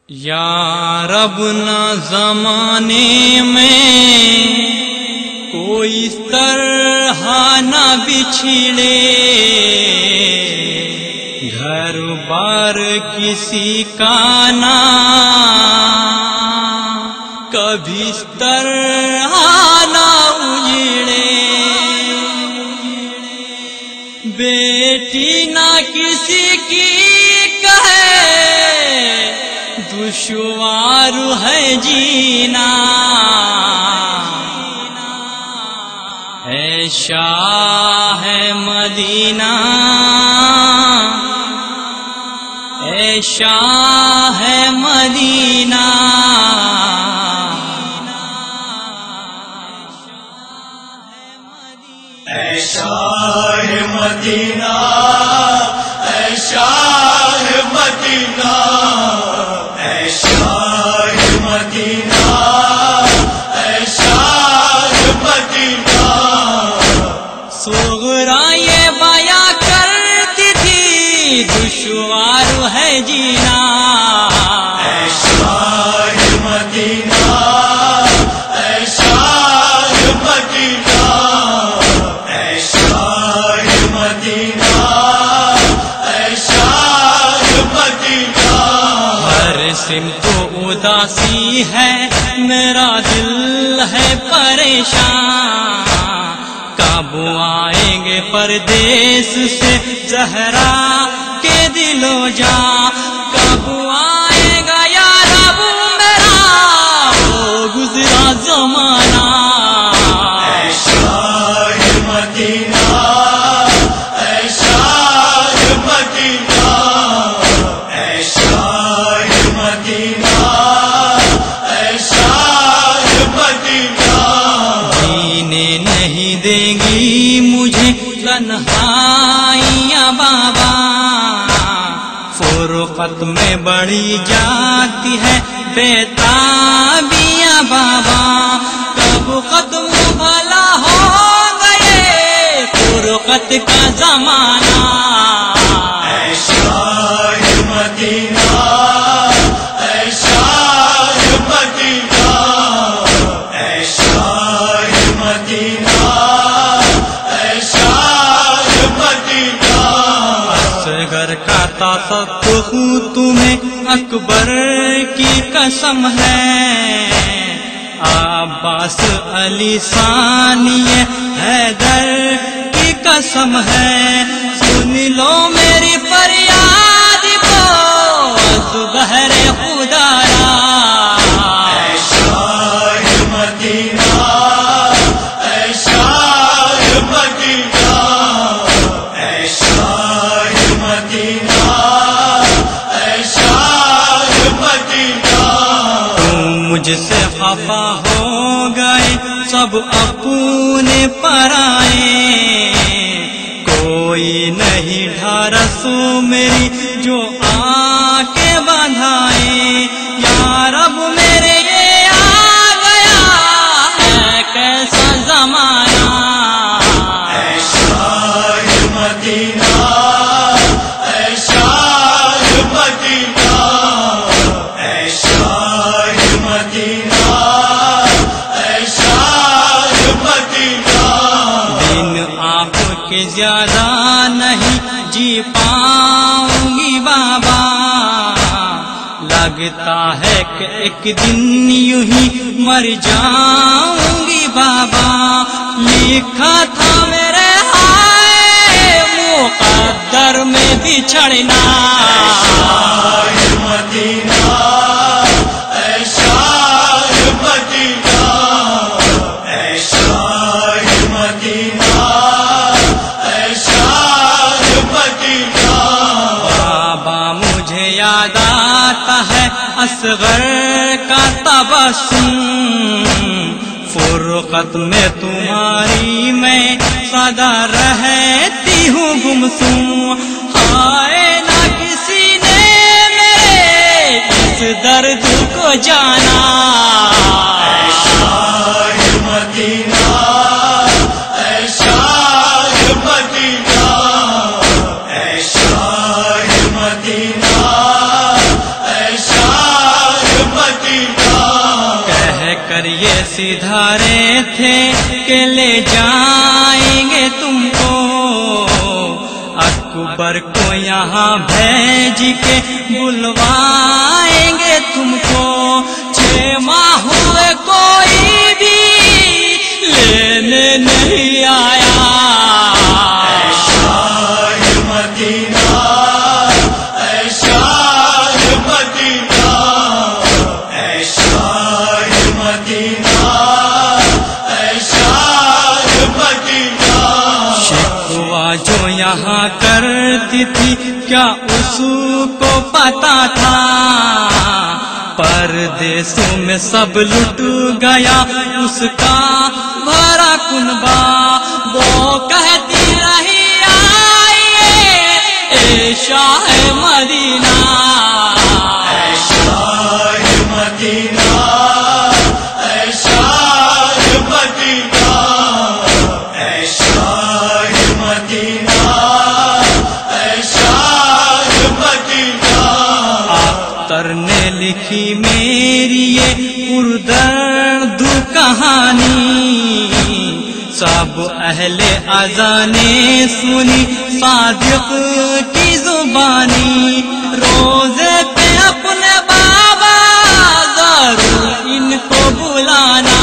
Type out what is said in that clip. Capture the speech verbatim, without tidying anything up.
یا رب نہ زمانے میں کوئی اس طرح نہ بچھڑے، گھر بار کسی کا نہ کبھی اس طرح نہ اجڑے، بیٹی نہ کسی کی کہے دشوار ہے جینا، اے شاہ مدینہ اے شاہ مدینہ، اے شاہ مدینہ اے شاہ مدینہ اے شاہ مدینہ اے شاہ مدینہ، صغرا یہ بیاں کرتی تھی دشوار ہے جینا، اے شاہ مدینہ اے شاہ مدینہ اے شاہ مدینہ اے شاہ مدینہ، ہر سمت اداسی ہے میرا دل ہے پریشان، کب آئیں گے پردیس سے زہرا کے دل و جاں، کب آئے گا یا رب میرا وہ گزرا زمانہ، اے شاہ مدینہ اے شاہ مدینہ اے شاہ مدینہ اے شاہ مدینہ، جینے نہیں دیں گی مجھے تنہائیاں بابا، فرقت میں بڑھی جاتی ہے بیتابیاں بابا، کب ختم بھلا ہو گئے فرقت کا زمانہ، اے شاہ مدینہ اے شاہ مدینہ اے شاہ مدینہ اے شاہ مدینہ، اصغر کا تصدق تمہیں اکبر کی قسم ہے، عباس علی ثانی حیدر کی قسم ہے، سن لو میری فریاد کو از بہر خدا را، اے شاہ مدینہ اے شاہ مدینہ اے شاہ مدینہ اے شاہ مدینہ، تم مجھ سے خفا ہو گئے سب اپنے پرائے، کوئی نہیں ڈھارسو میری جو آ کے بندھائے، یا رب میرے یہ آ گیا ہے کیسا زمانہ، اے شاہ مدینہ اے شاہ مدینہ اے شاہ مدینہ اے شاہ مدینہ، دن آپ کے زیادہ نہیں جی پاؤں گی بابا، لگتا ہے کہ ایک دن یوں ہی مر جاؤں گی بابا، لکھا تھا میرے ہائے مقدر میں بچھڑنا، شاہ مدینہ اے شاہ مدینہ اے شاہ مدینہ اے شاہ مدینہ، بابا مجھے یاد آتا ہے اصغر کا تبسم، فرقت میں تمہاری میں سدا رہتی ہوں گمسم، ہائے نہ کسی نے میرے اس درد کو جانا، اے شاہ مدینہ اے شاہ مدینہ اے شاہ مدینہ اے شاہ सिधारे थे कि ले जाएंगे तुमको, अकबर को यहाँ भेज के बुलवाएंगे तुमको। छह माह हुए कोई भी लेने नहीं आया। ऐ शाह मदीना, ऐ शाह मदीना, ऐ शाह मदीना, ऐ शाह मदीना। शिकवा जो यहाँ करती थी क्या उसको पता था, परदेसों में सब लुट गया उसका भरा कुनबा। वो कहती रही आइए ए शाह मदीना, ऐ शाह मदीना, ऐ शाह मदीना, ऐ शाह मदीना, ऐ शाह मदीना। अख्तर ने लिखी मेरी ये पुरदर्द कहानी, सब अहले अज़ा ने सुनी सादिक की जुबानी। रोज़े पे अपने बाबा जरूर इनको बुलाना।